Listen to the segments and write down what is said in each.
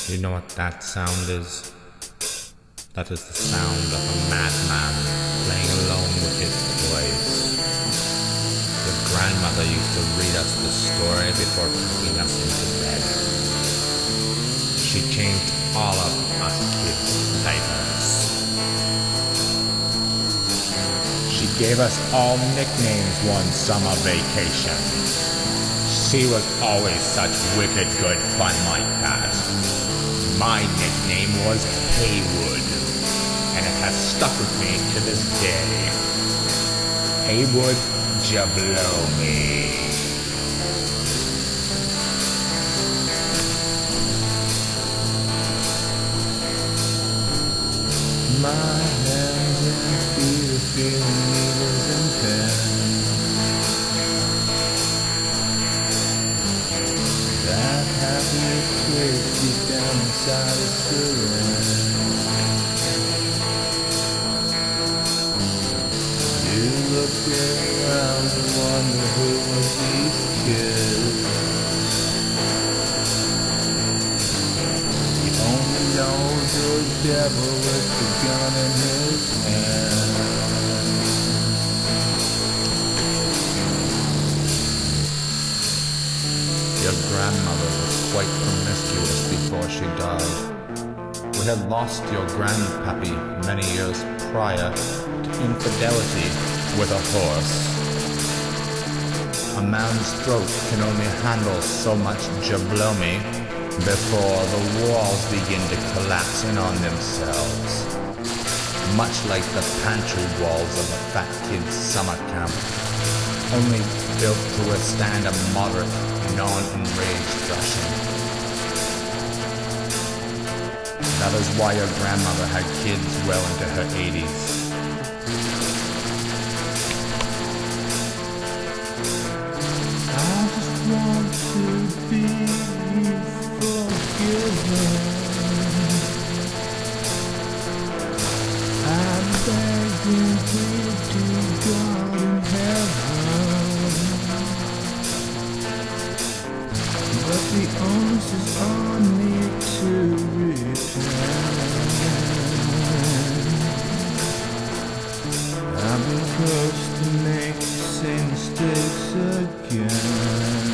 You know what that sound is? That is the sound of a madman playing alone with his toys. Your grandmother used to read us the story before putting us into bed. She changed all of us kids' diapers. She gave us all nicknames one summer vacation. She was always such wicked good fun like that. My nickname was Haywood, and it has stuck with me to this day. Haywood Jablomi. My hands and feet are feeling needles and pens. That happy place deep down inside is syringe. You look around and wonder who was these kids. He only knows the devil with the gun in his hand. Your grandmother was quite promiscuous before she died. We had lost your grandpappy many years prior to infidelity with a horse. A man's throat can only handle so much jablomi before the walls begin to collapse in on themselves. Much like the pantry walls of a fat kid's summer camp, only built to withstand a moderate, non-enraged thrashing. That is why your grandmother had kids well into her 80s. I just want to be forgiven. I'm begging here to God in heaven, but the onus is on me to return. I've been cursed to make the same mistakes again.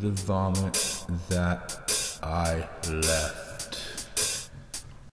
the vomit that I left.